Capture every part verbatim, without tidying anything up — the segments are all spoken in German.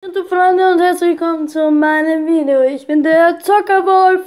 Hallo Freunde und herzlich willkommen zu meinem Video. Ich bin der Zockerwolf.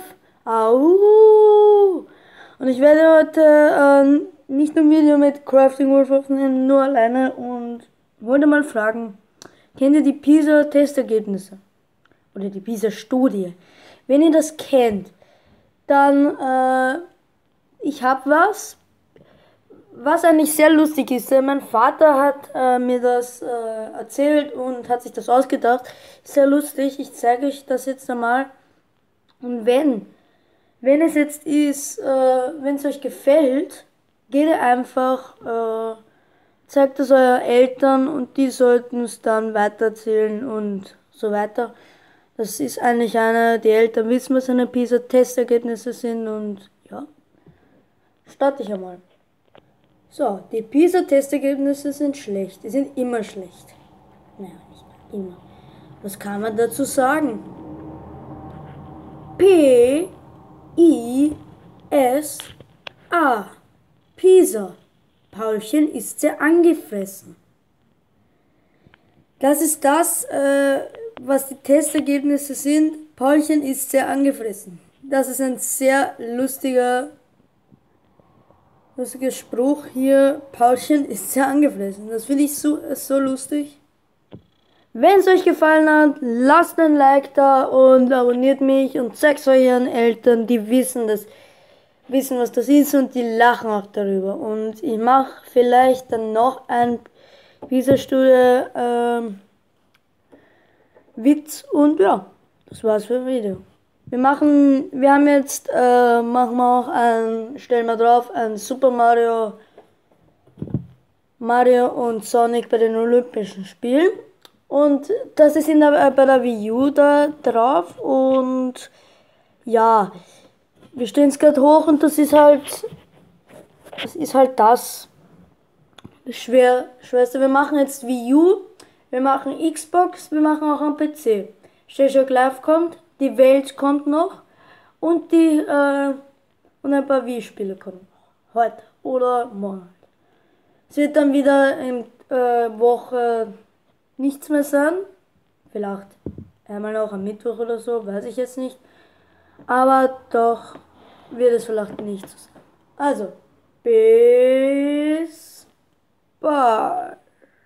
Au! Und ich werde heute ähm, nicht nur ein Video mit Crafting Wolf aufnehmen, nur alleine und wollte mal fragen, kennt ihr die PISA-Testergebnisse? Oder die PISA-Studie? Wenn ihr das kennt, dann, äh, ich habe was. Was eigentlich sehr lustig ist, äh, mein Vater hat äh, mir das äh, erzählt und hat sich das ausgedacht. Sehr lustig, ich zeige euch das jetzt einmal. Und wenn, wenn es jetzt ist, äh, wenn es euch gefällt, geht ihr einfach, äh, zeigt es euren Eltern und die sollten es dann weitererzählen und so weiter. Das ist eigentlich eine, die Eltern wissen, was eine PISA-Testergebnisse sind und ja, starte ich einmal. So, die PISA-Testergebnisse sind schlecht. Die sind immer schlecht. Naja, nicht immer. Was kann man dazu sagen? P I S A. PISA. Paulchen ist sehr angefressen. Das ist das, äh, was die Testergebnisse sind. Paulchen ist sehr angefressen. Das ist ein sehr lustiger lustiger Spruch hier. Paulchen ist sehr angefressen. Das finde ich so, so lustig. Wenn es euch gefallen hat, lasst ein Like da und abonniert mich und zeigt es euren Eltern, die wissen das, wissen was das ist und die lachen auch darüber. Und ich mache vielleicht dann noch ein PISA-Studie ähm, Witz und ja, das war's für das Video. Wir machen, wir haben jetzt, äh, machen wir auch ein, stellen wir drauf, ein Super Mario, Mario und Sonic bei den Olympischen Spielen. Und das ist in der, bei der Wii U da drauf und ja, wir stellen es gerade hoch und das ist halt, das ist halt das, das schwer, Schwerste. Wir machen jetzt Wii U, wir machen Xbox, wir machen auch am P C. Shake Live kommt, die Welt kommt noch und die äh, und ein paar Wii-Spiele kommen noch. Heute oder morgen. Es wird dann wieder in äh, Woche nichts mehr sein. Vielleicht einmal auch am Mittwoch oder so, weiß ich jetzt nicht. Aber doch wird es vielleicht nicht so sein. Also, bis bald.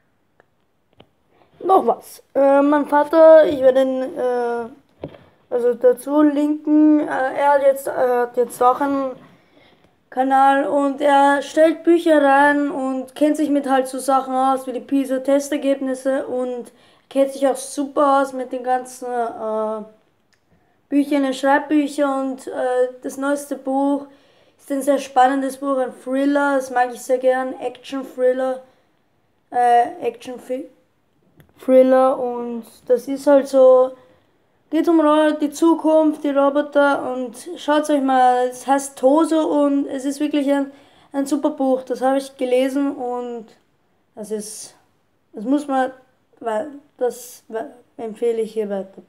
Noch was. Äh, mein Vater, ich werde ihn äh, also dazu linken. Äh, er hat jetzt, äh, hat jetzt auch einen Kanal und er stellt Bücher rein und kennt sich mit halt so Sachen aus wie die PISA-Testergebnisse und kennt sich auch super aus mit den ganzen äh, Büchern und Schreibbüchern und äh, das neueste Buch ist ein sehr spannendes Buch, ein Thriller, das mag ich sehr gern, Action-Thriller, äh, Action-Thriller und das ist halt so, geht um die Zukunft, die Roboter und schaut euch mal, es heißt Toso und es ist wirklich ein, ein super Buch, das habe ich gelesen und das ist, das muss man, weil das empfehle ich hier weiter.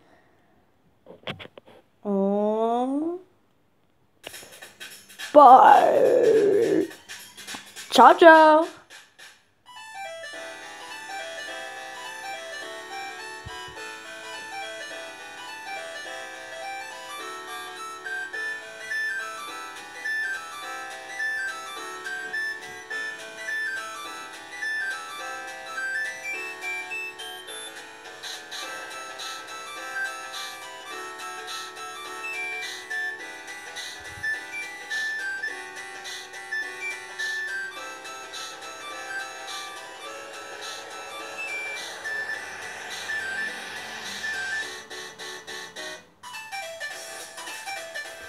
Und bye. Ciao, ciao.